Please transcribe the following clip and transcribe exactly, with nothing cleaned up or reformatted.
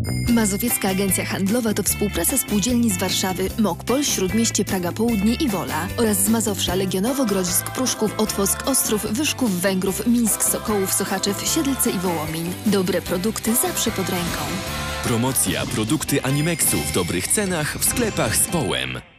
Mazowiecka Agencja Handlowa to współpraca spółdzielni z Warszawy, Mokpol, Śródmieście, Praga Południe i Wola oraz z Mazowsza, Legionowo, Grodzisk, Pruszków, Otwock, Ostrów, Wyszków, Węgrów, Mińsk, Sokołów, Sochaczew, Siedlce i Wołomin. Dobre produkty zawsze pod ręką. Promocja produkty Animexu w dobrych cenach w sklepach z Połem.